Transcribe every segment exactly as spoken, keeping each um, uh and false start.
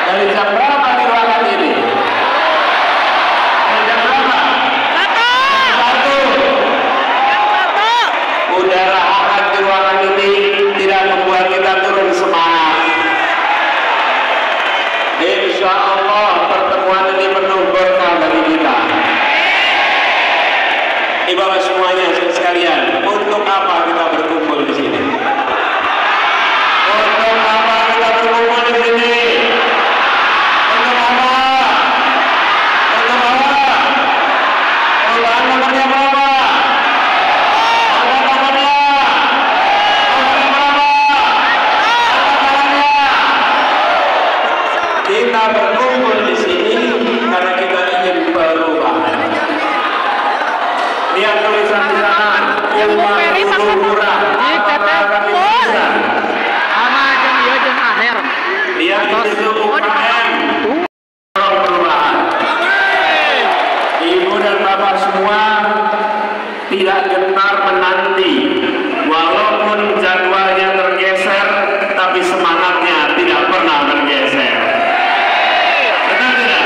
Dari jam berapa di ruangan ini? Dari jam berapa? Satu. Satu. Satu. Udara hangat di ruangan ini tidak membuat kita turun semangat. Insya Allah pertemuan ini penuh berkah bagi kita. Ibu-ibu semuanya sekalian, untuk apa kita berkumpul di sini? Untuk apa kita berkumpul di sini? Untuk apa? Untuk apa? Perubahan nomornya berapa? Angkat tangannya. Nomornya berapa? Angkat tangannya. Kita berkumpul di sini karena kita ingin perubahan. Lihat tulisan di sana, yang baru murah. Lihat itu U K M perubahan. Ibu dan bapak semua tidak gentar menanti, walaupun jadwalnya tergeser, tapi semangatnya tidak pernah bergeser. Benar tidak?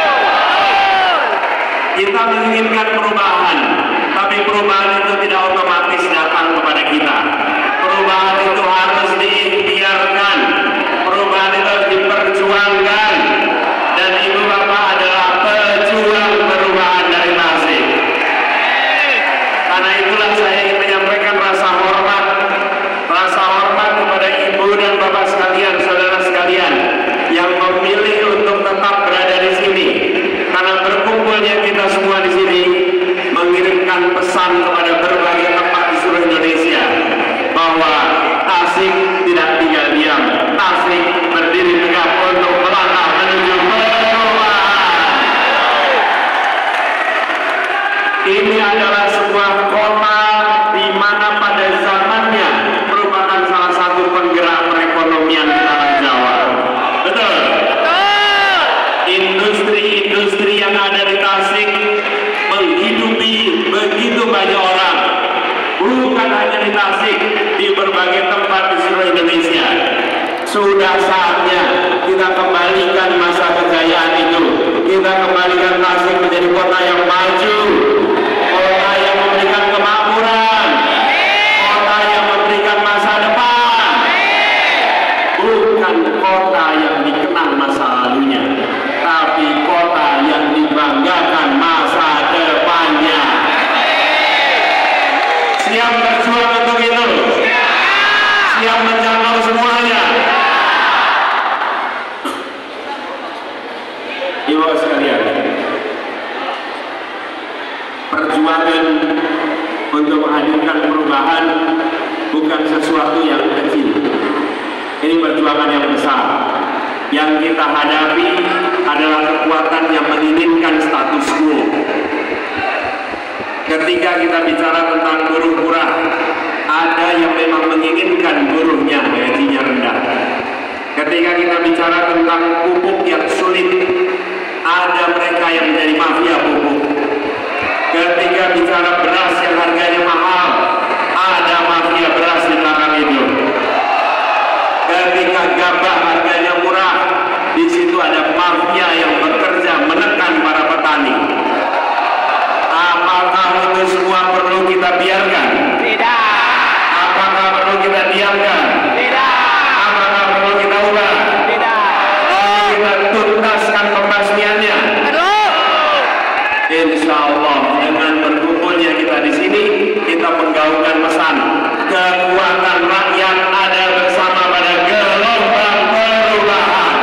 Kita menginginkan perubahan, tapi perubahan itu tidak otomatis datang kepada kita. Perubahan itu harus diikhtiarkan. Perubahan itu harus diperjuangkan, dan ibu bapak adalah pejuang perubahan dari Tasik. Karena itulah saya ingin menyampaikan rasa hormat, rasa hormat kepada ibu dan bapak sekalian, saudara sekalian yang memilih untuk tetap berada di sini. Karena berkumpulnya kita semua di sini mengirimkan pesan kepada berbagai tempat di seluruh Indonesia bahwa Tasik tidak tinggal diam. Tasik berdiri tegak untuk melangkah menuju perubahan. Ini adalah sebuah kota di mana pada zamannya merupakan salah satu penggerak perekonomian di tanah Jawa. Betul? Industri-industri yang ada di Tasik menghidupi begitu banyak orang. Bukan hanya di Tasik, di berbagai tempat di seluruh Indonesia. Sudah saatnya kita kembalikan masa kejayaan itu. Kita kembalikan Tasik menjadi kota yang maju, kota yang memberikan kemakmuran, kota yang memberikan masa depan. Bukan kota yang dikenang masa lalunya, tapi kota yang dibanggakan masa depannya. Siap berjuang untuk itu? Siap menjangkau semuanya? Ibu sekalian, perjuangan untuk menghadirkan perubahan bukan sesuatu yang kecil. Ini perjuangan yang besar. Yang kita hadapi adalah kekuatan yang menginginkan status quo. Ketika kita bicara tentang buruh murah, ada yang memang menginginkan buruhnya gajinya rendah. Ketika kita bicara tentang pupuk yang sulit, ada mereka yang menjadi mafia pupuk. Ketika bicara beras yang harganya mahal, ada mafia beras di belakang itu. Ketika gabah harganya murah, di situ ada mafia yang bekerja menekan para petani. Apakah itu semua perlu kita biarkan? Tidak. Apakah perlu kita diamkan? Tidak. Apakah perlu kita ubah? Tidak. Oh, kita tuntaskan pembasmiannya. Insya Allah dengan berkumpulnya kita di sini, kita menggaungkan pesan kekuatan rakyat ada bersama pada gelombang perubahan.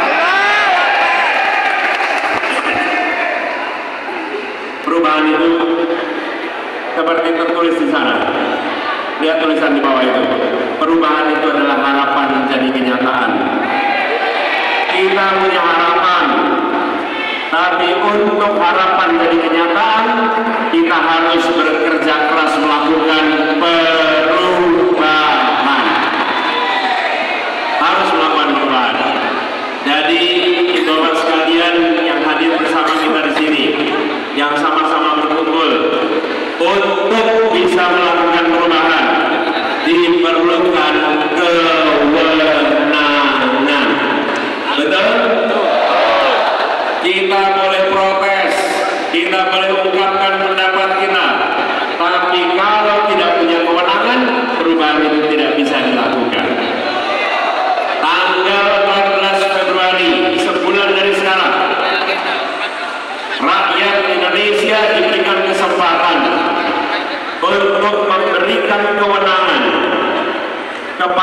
Perubahan itu seperti tertulis di sana. Lihat tulisan di bawah itu. Perubahan itu adalah harapan menjadi kenyataan. Kita punya harapan, tapi untuk harapan jadi kenyataan, kita harus bekerja keras melakukan perubahan. Harus melakukan perubahan. Jadi, ibu-bapak sekalian yang hadir bersama kita di sini, yang sama-sama berkumpul untuk bisa melakukan perubahan, diperlukan kewenangan. Betul?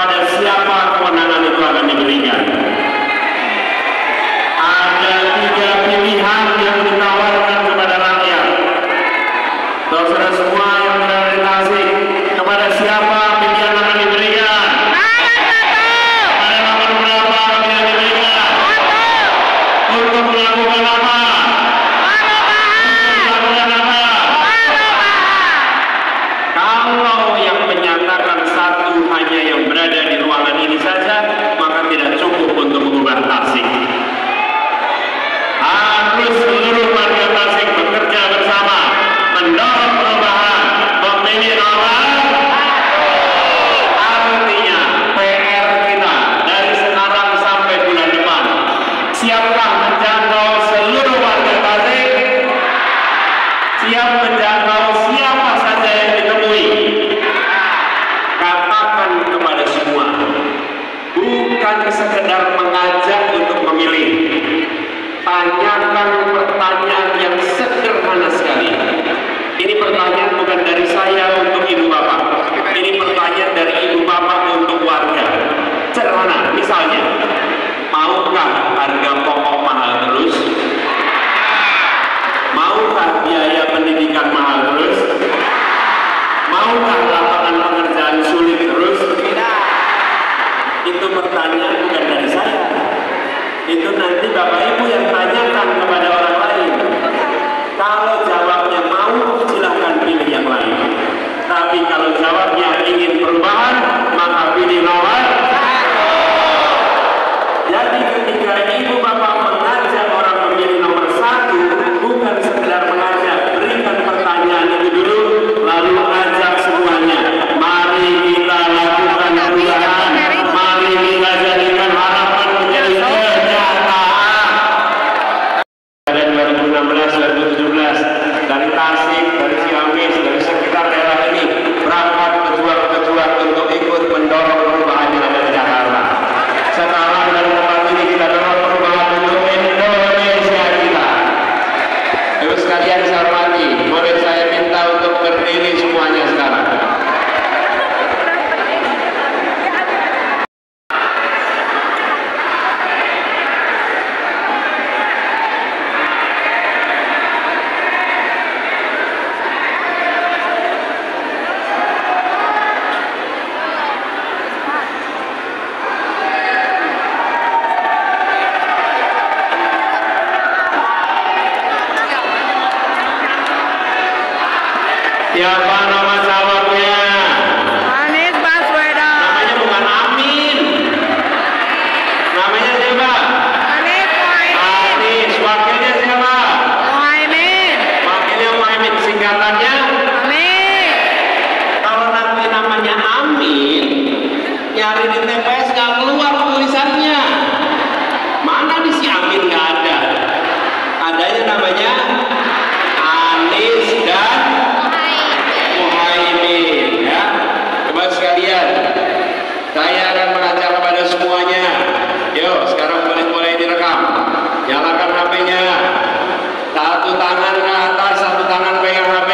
kepada siapa kewenangan itu akan diberikan. Ada tiga pilihan yang ditawarkan kepada rakyat. Saudara semua yang berada di Tasik, kepada siapa pilihan akan diberikan? Pada nomor berapa pilihan diberikan? Untuk melakukan apa? Melakukan apa? Kalau yang menyatakan satu hanya yang berada di ruangan ini saja, maka tidak cukup untuk mengubah Tasik. Harus seluruh warga Tasik bekerja bersama, mendorong perubahan, memilih nomor. Artinya P R kita dari sekarang sampai bulan depan, siapkah menjangkau seluruh warga Tasik? Siap menjangkau siapa saja yang ditemui? Katakan kepada semua, bukan sekedar mengajak untuk memilih. Tanyakan pertanyaan yang sederhana sekali. Ini pertanyaan bukan dari saya untuk ibu bapak. Ini pertanyaan dari ibu bapak untuk warga. Sederhana, misalnya, maukah harga pokok mahal terus? Maukah biaya pendidikan mahal terus? Maukah lapangan pekerjaan sulit terus? Itu pertanyaan bukan dari saya. Itu nanti Bapak Ibu yang tanyakan kepada orang lain. Kalau jawabnya mau, silahkan pilih yang lain. Tapi kalau jawabnya ingin perubahan, maka pilih nomor. Jadi ketika ibu bapak mengajak orang memilih nomor satu, bukan sekedar mengajak, berikan pertanyaan itu dulu, lalu ajak semuanya. Mari kita lakukan perubahan. Mari kita jadikan harapan menjadi kenyataan. Pada dua ribu enam belas dua ribu tujuh belas dari Tasik, dari Ciamis, dari sekitar daerah ini berangkat pejuang-pejuang untuk ikut mendorong perubahan yang ada di Jakarta. Sekarang dari tempat ini kita dorong perubahan untuk Indonesia kita. Ibu sekalian saya hormati, boleh saya minta untuk berdiri semuanya sekarang. Siapa nama jawabnya? Anies Baswedan. Namanya bukan Amin. Namanya siapa? Anies Mohaimin. Anies. Wakilnya siapa? Mohaimin. Wakilnya Mohaimin. Singkatannya? Amin. Kalau nanti namanya Amin, nyari di T P S nggak keluar tulisannya. Mana di si Amin nggak ada. Adanya namanya Anies dan Mohaimin, ya. Coba sekalian, saya akan mengajak kepada semuanya. Yuk, sekarang boleh mulai direkam. Nyalakan H P-nya. Satu tangan ke atas, satu tangan pegang H P.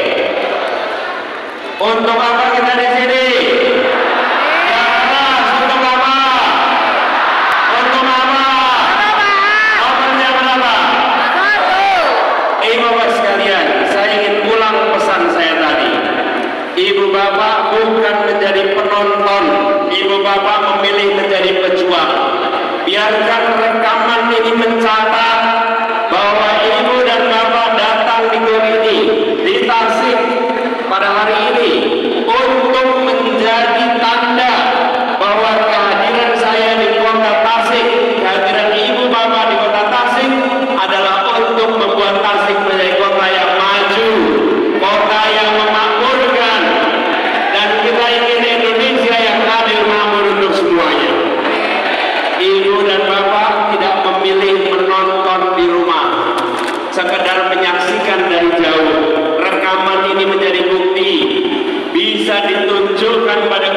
Untuk apa kita di sini? Yang keras, untuk apa? Untuk apa? Nomornya berapa? Satu. Ibu bapak sekalian, saya ingin ulang pesan saya tadi. Ibu bapak bukan menjadi penonton, ibu bapak memilih menjadi pejuang. Biarkan rekaman ini mencatat bahwa ibu dan bapak datang di gor ini, di Tasik pada hari ini untuk menjadi tanda bahwa kehadiran saya di kota Tasik, kehadiran ibu bapak di kota Tasik adalah untuk membuat Tasik menjadi kota yang maju, kota yang memakmurkan, dan kita ingin Indonesia yang adil makmur untuk semuanya. Ibu dan bapak tidak memilih menonton di rumah, sekedar menyaksikan dari jauh. Rekaman ini menjadi bukti, bisa ditunjukkan pada